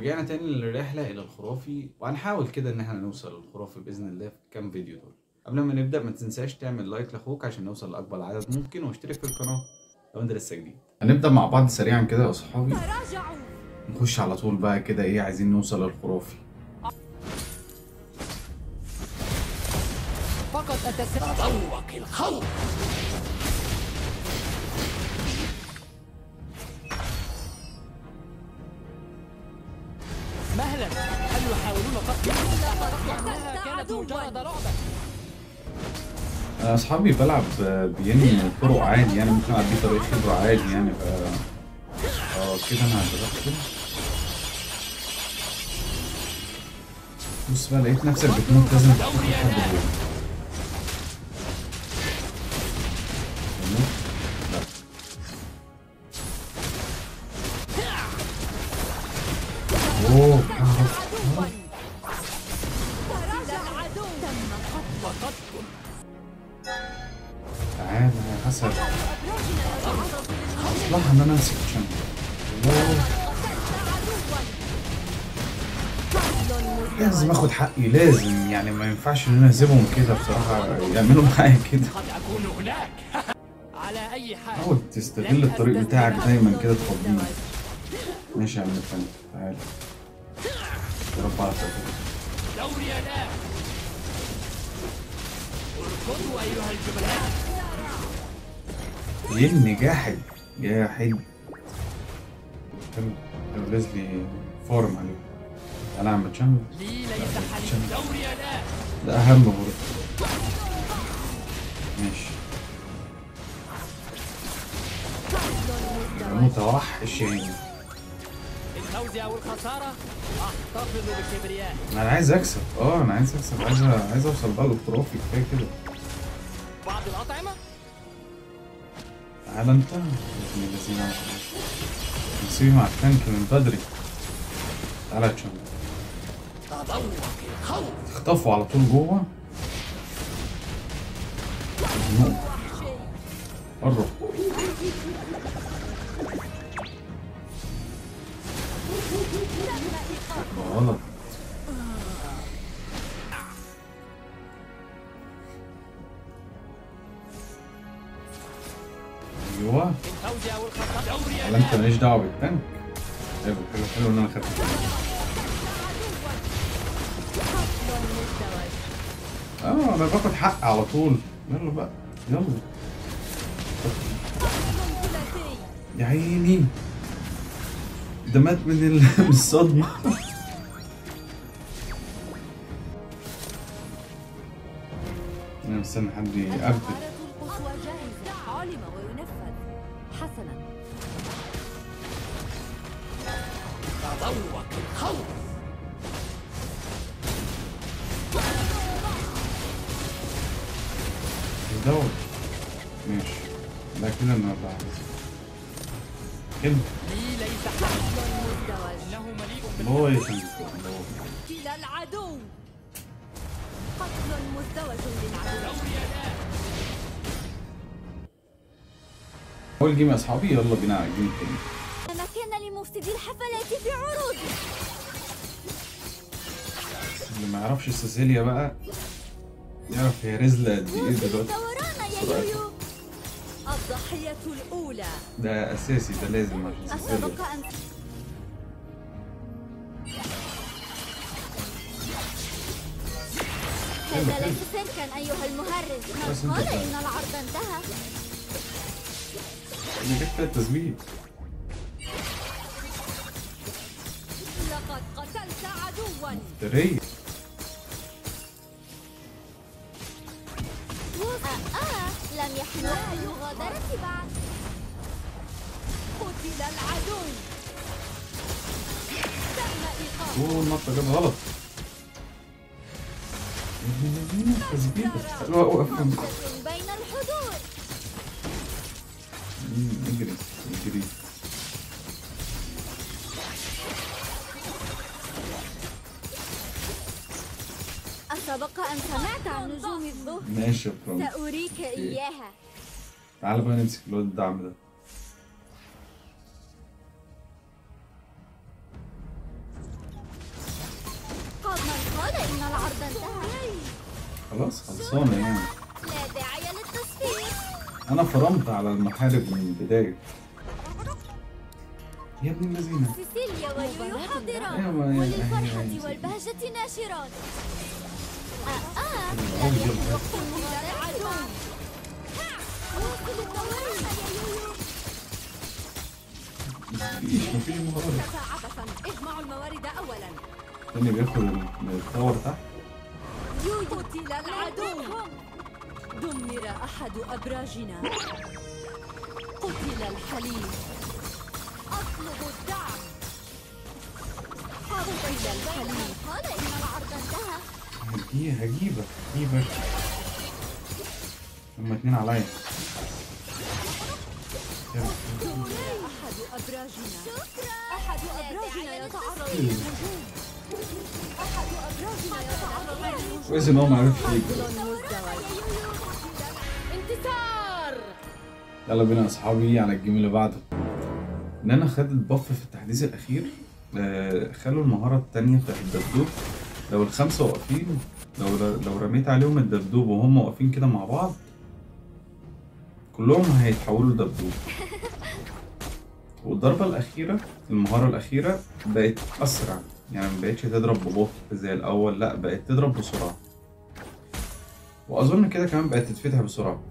ورجعنا تاني للرحلة إلى الخرافي، وهنحاول كده إن احنا نوصل للخرافي بإذن الله في الكام فيديو دول. قبل ما نبدأ ما تنساش تعمل لايك لأخوك عشان نوصل لأكبر عدد ممكن، واشترك في القناة لو أنت لسه جديد. هنبدأ مع بعض سريعا كده يا أصحابي، نخش على طول بقى كده إيه، عايزين نوصل للخرافي. فقط تتذوق الخوف. مهلا، هل يحاولون قتلي؟ انها كانت مجرد لعبه. أنا أصحابي بلعب بيني طرق عادي، يعني ممكن أعدي طريق خبرة عادي يعني كده أنا هدخل. بص بقى، لقيت نفسك بتموت لازم تحط حد جوه. اوه تعالى يا حسن، مصلحة ان انا امسك شنطة. لازم اخد حقي، لازم يعني ما ينفعش ان انا اسيبهم كده بصراحة يعملوا معايا كده. على اي حال حاول تستغل الطريق بتاعك دايما كده تفضيه. ماشي يا عم الفن، تعالى يا رب على خير. دوري الان، اركضوا ايها الجبلات. يبني جاحد جاحد. لازلي فارم عليه. تعالى يا عم تشامب. لي ليس حل. دوري الان، ده اهم برضه. ماشي متوحش يعني. الفوز او الخساره احتفظ بكبريائي. انا عايز اكسب، انا عايز اكسب، عايز اوصل بقى للخرافي، كفايه كده. بعض الاطعمه. تعالى انت ابن الذين، نسيبي مع التانك من بدري. تعالى يا تشامب، تذوق الخوف. تخطفوا على طول جوه. قرب. غلط. ايوه، الفوز او الخساره. دوري ولا انت ماليش دعوه بالتانك. حلو حلو حلو ان انا خدت انا باخد حق على طول. يلا بقى يلا. يا عيني ده مات من الصدمه. انا مستني حد يقبل. علم وينفذ. حسنا. تذوق الخوف. دور. ماشي، لا كده انا كده. لي ليس حل. انه مليء باي قتل العدو. قتل مزدوج للعدو. اول جيم يا اصحابي، يلا بينا على الجيم التاني. مكان لمفسدي الحفلات في عروض. اللي ما يعرفش سيسيليا بقى يعرف هي رزلة قد ايه دلوقتي. دوران يا يويو. الضحية الأولى. ده اساسي، ده لازم عشان سيسيليا. أسبق أن هذا ليس سيركا أيها المهرج. من قال إن العرض انتهى؟ اللي جبت التثبيت. لقد قتلت عدوا. دري. لم يحن وقت المغادرة بعد. قتل العدو. تم إيقافه. النطة جت غلط. تثبيت حلوة أوي. بين الحدود. اجري اجري. أسبق أن سمعت عن نجوم الظهر. ماشي يا فرنك، سأريك إياها. تعال بقى نمسك الواد الدعم ده. العرض انتهى. خلاص خلصانة يعني. لا داعي للتصفيق. أنا فرمت على المحارب من البداية. يا ابن الذين. سيسيليا ويويو حاضران أيوة، وللفرحة والبهجة ناشرات. لم يكن وقت المغادرة. واصل القوي يا يويو. مفيش مهارات. عبثا اجمعوا الموارد اولا. تاني بياخد التاور تحت. قتل العدو. دمر احد ابراجنا. قتل الحليف. اطلب الدعم. قتل الحليف. قال إن العرض انتهى. هجيبك هما اتنين عليا. أحد أبراجنا. أحد أبراجنا يتعرض للهجوم. أحد أبراجنا يتعرض للهجوم. كويس إن هو معرفش يجري. انتصار. يلا بينا يا أصحابي على الجيم اللي بعده. إن أنا خدت بف في التحديث الأخير. خلوا المهارة التانية بتاعت الدبدوب لو الخمسة واقفين، لو رميت عليهم الدبدوب وهم واقفين كده مع بعض كلهم هيتحولوا لدبدوب. والضربة الأخيرة المهارة الأخيرة بقت أسرع، يعني مبقتش تضرب ببطء زي الأول، لأ بقت تضرب بسرعة، وأظن كده كمان بقت تتفتح بسرعة.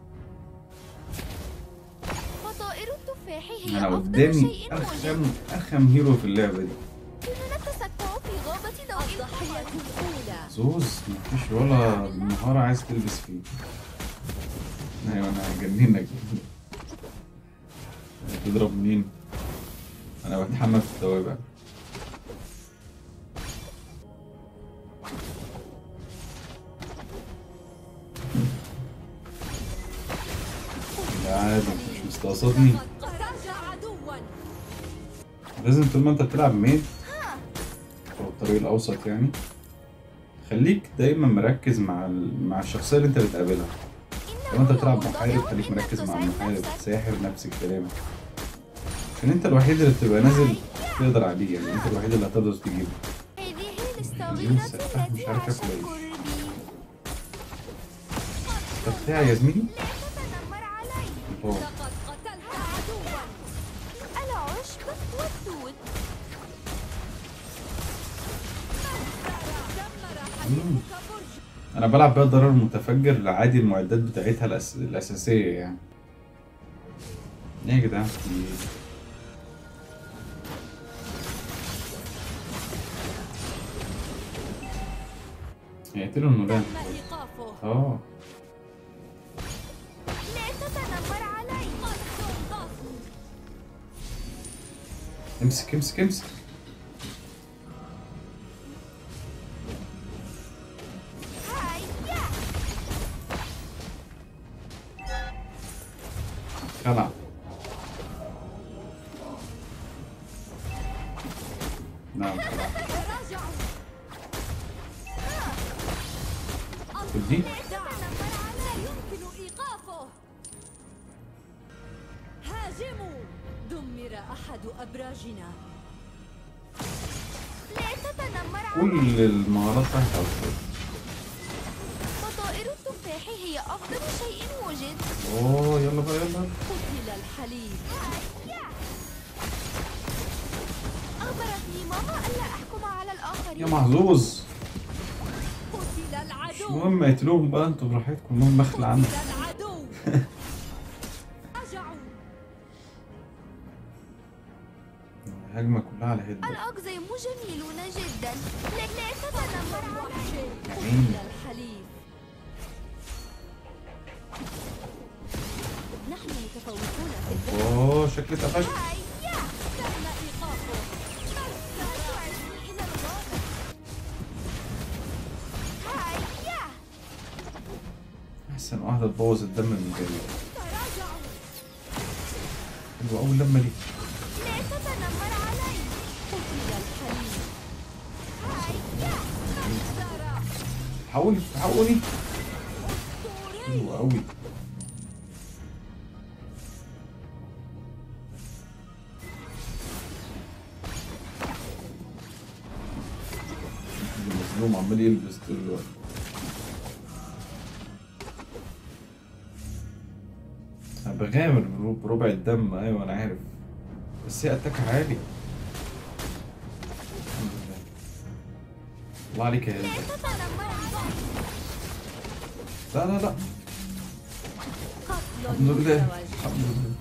فطائر التفاح هي أنا أفضل قدامي شيء موجود. أرخم هيرو في اللعبة دي. إننا نتسكع في غابة ضوء الضحية الأولى. زوز مفيش ولا مهارة عايز تلبس فيه. أيوة أنا هجننك. تضرب مين؟ أنا بتحمل في التوابع. لا عادي مش مستقصدني. رجع عدوا. لازم طول ما انت بتلعب ميد او الطريق الاوسط يعني خليك دايما مركز مع الشخصيه اللي انت بتقابلها. لو انت بتلعب محارب خليك مركز مع المحارب، ساحر نفس الكلام، عشان انت الوحيد اللي بتبقى نازل تقدر عليه، يعني انت الوحيد اللي هتقدر تجيبه. هذه الاسطوينة التي عاشت قربي. طب بتاع يا زميلي. لا تتنمر علي. لقد قتلت عدوا. العشب والدود. انا بلعب بقى ضرر متفجر لعادي، المعدات بتاعتها الاساسيه يعني. ايه يا جدعان هيقتلوا النولان. اه لا تتنمر علي. امسك امسك امسك. خلع. نعم خلع. دي لا يمكن إيقافه. هاجموا. دمر أحد أبراجنا. لا تتنمر علي. كل المهارات تحت على الفاضي. فطائر التفاح هي أفضل شيء وجد. اوه يلا بقى يلا. قتل الحليب. أخبرتني ماما ألا أحكم على الآخرين. يا محظوظ. قتل مش العدو. مهم اقتلوهم بقى انتوا براحتكم، المهم مخلع عنك. قتل العدو. رجعوا. الهجمة كلها على هيد. الأقزام جميلون جدا. لا تتنمر علي. قتل الحليب. نحن متفوقون في الدفاع. اوه شكلي اتقفشت. هيا. تم إيقافه. تعرفني إلى الغابة. هيا. احسن واحدة تبوظ الدم من جاي. تراجعوا. حلوة أول لما دي. لا تتنمر علي. قتل الحليب. هيا. حاولي حاولي. حلوة أوي. مظلوم عمال يلبس طول الوقت. انا بغامر بربع الدم، ايوه انا عارف، بس هي اتاك عالي. الحمد لله. الله عليك يا هيلدا. لا لا لا، الحمد لله الحمد لله.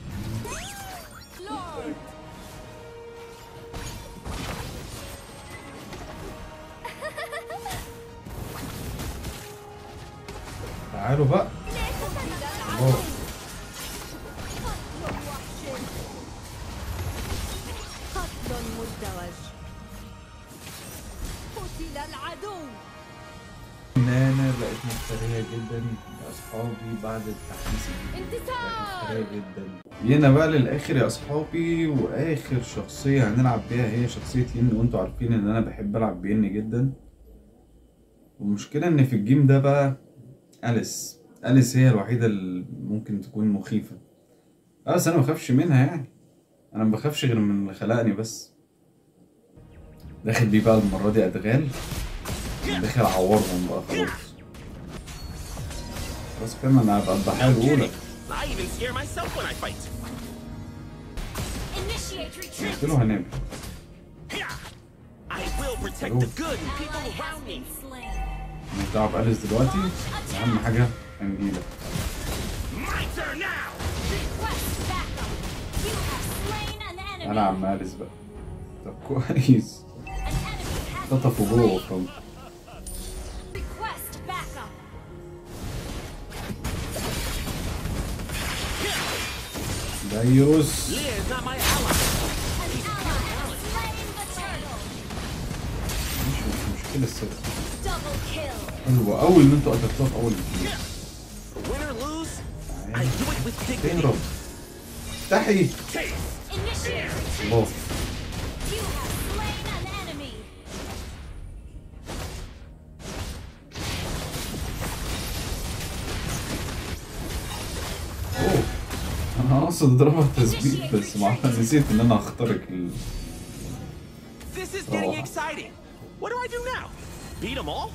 تعالوا بقى. الله. قتل مزدوج. قتل العدو. نانا بقت مفترية جدا يا أصحابي بعد التحديث الجديد. بقت مفترية جدا. جينا بقى للآخر يا أصحابي، وآخر شخصية هنلعب بيها هي شخصية ين، وأنتوا عارفين إن أنا بحب ألعب بين جدا. والمشكلة إن في الجيم ده بقى أليس هي الوحيدة اللي ممكن تكون مخيفة. بس أنا مبخافش منها يعني، أنا مبخافش غير من اللي خلقني بس. داخل بيه بقى المرة دي أدغال، داخل أعورهم بقى خلاص. خلاص كده أنا هبقى الضحية الأولى. قلت له هنام. مش دعوة بأليس دلوقتي، أهم حاجة هنجيلك. أنا عم أليس بقى. طب كويس. خطفوا جوه فرونت. دايوس. مش مشكلة السر. حلوة أول ما انتوا قتلتوها في أول الجيم. تهرب. افتحي. الله. اوه انا اقصد اضربها تثبيت بس نسيت ان انا اخترق ال. This is getting exciting. What do I do now? Beat them all?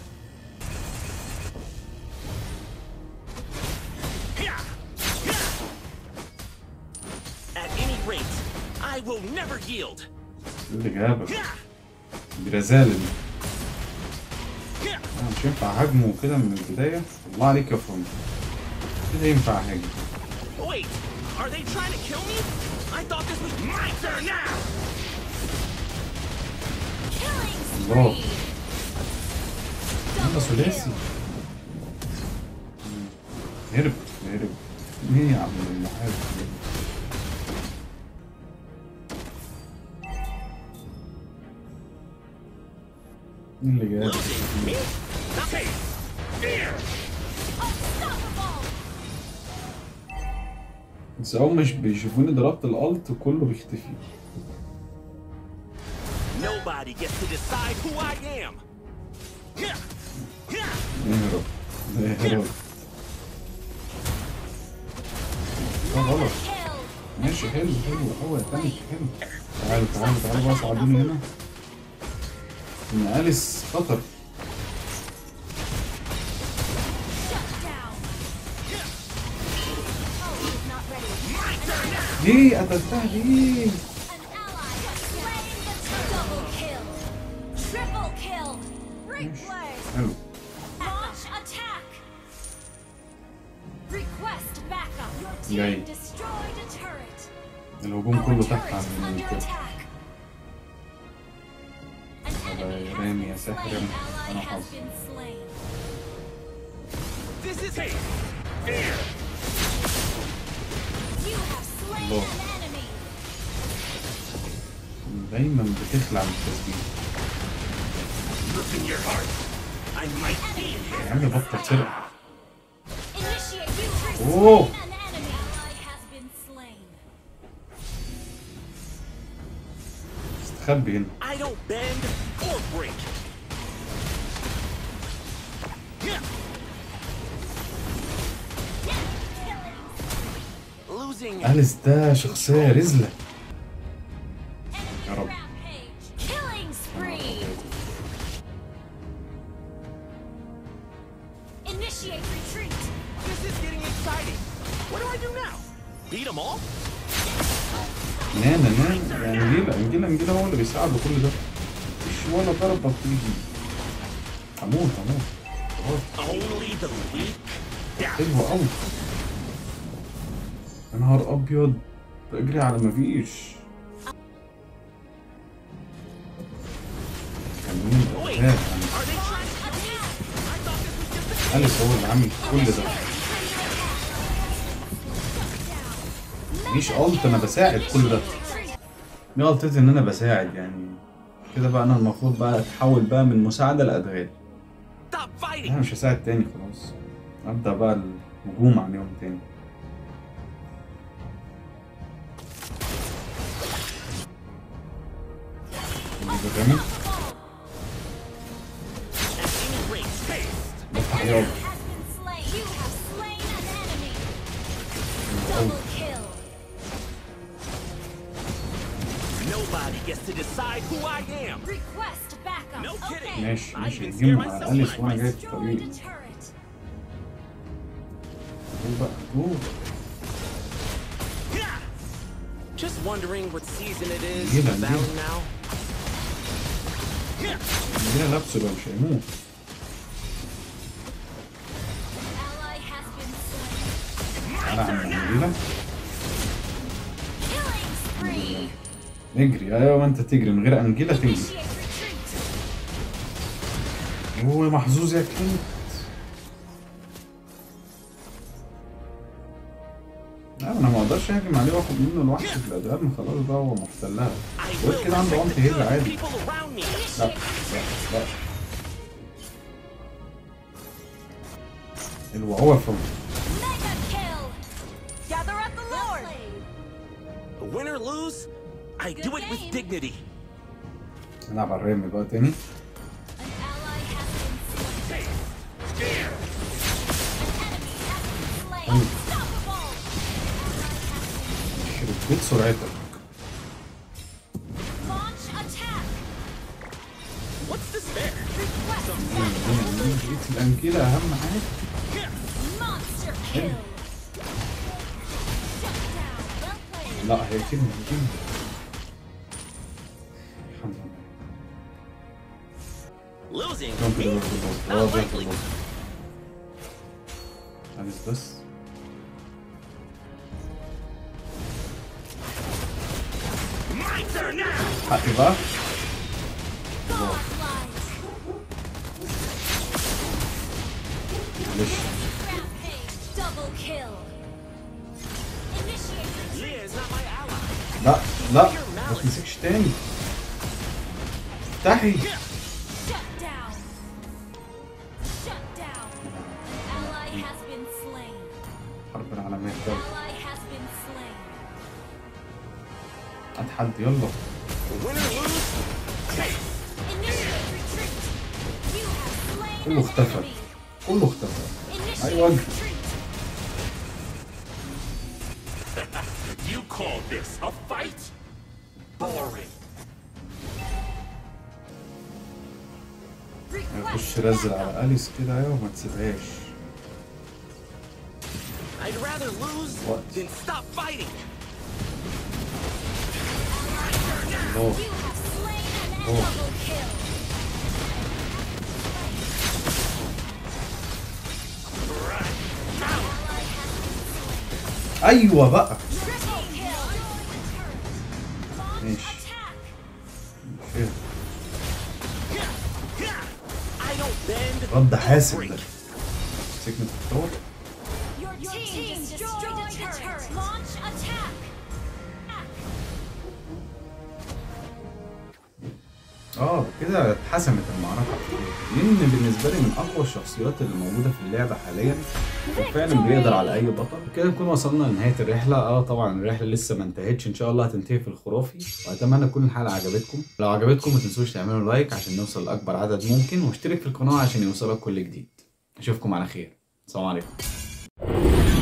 At any rate, I will never yield. اللي جابك دي رزالة دي. انا مش ينفع هاجمه كده من البداية. الله عليك يا فرونت، كده ينفع هاجم. Wait, are they trying to kill me? I thought this was my turn now. الله. يلا ثلاثي. هرب. ايه يا عم المحارب؟ مين اللي جاي؟ بس هم مش بيشوفوني ضربت الالت كله بيختفي. Nobody gets to decide who I am. نهرب. غلط. ماشي حلو قوي يا تاني حلو. تعالوا بقى صعدوني هنا. ان أليس خطر. ليه قتلتها ليه؟ حلو. جاي. الهجوم كله تحت عند المنطقة. هذا رامي يا ساحر انا حظي. الله. دايما بتخلع من التسبيح. يا عم بطل سرقة. اوه استخبي هنا. أليس ده شخصية رزلة يا رب. نام انجيلا هو اللي بيساعد بكل ده. مفيش ولا ضربة بتيجي. هموت خلاص. حلو قوي. يا نهار ابيض، اجري على مفيش. أليس هو اللي عامل كل ده. مفيش قلت انا بساعد كل ده. دي غلطتي ان انا بساعد يعني. كده بقى انا المفروض بقى اتحول بقى من مساعدة لأدغال. انا مش هساعد تاني خلاص. ابدأ بقى الهجوم عليهم تاني. جميل. نفتح يابا. ماشي نجيب مع أليس وانا جاي في الطريق. قول بقى قول. Just wondering what season it is in the valley now. عندنا لابسه بقى مش هيموت. تعالى عندنا نجري. ايوه ما انت تجري من غير انجيلا تجري. هو محظوظ يا كلينت. لا انا ما اقدرش اهجم عليه واخد منه الوحش في الادغال. خلاص بقى هو محتلها. غير كده عنده عنف هيل عادي. لا حلو فوق. Win or lose, I do it with dignity. نلعب على الرمي بقى تاني. يخرب بيت سرعتك. الأنجيلة أهم حاجة. لا هي كده الحمد لله. بس حقي بقى. معلش. لا ما تمسكش تاني. افتحي. حرب العالمية الثالثة. اتحدى يلا. كله اختفى. ايوه You call this a fight? Boring. خش رزل على أليس كده ايوه وما تسيبهاش. I'd rather lose than stop fighting. ايوه بقى ماشي. رد حاسم ده. سكنة الطور. كده اتحسمت المعركة. لأن بالنسبة لي من أقوى الشخصيات اللي موجودة في اللعبة حاليا، وفعلا بيقدر على أي بطل. كده نكون وصلنا لنهاية الرحلة. طبعا الرحلة لسه ما انتهتش، إن شاء الله هتنتهي في الخرافي. وأتمنى تكون الحلقة عجبتكم. لو عجبتكم ما تنسوش تعملوا لايك عشان نوصل لأكبر عدد ممكن، واشترك في القناة عشان يوصلك كل جديد. أشوفكم على خير. السلام عليكم.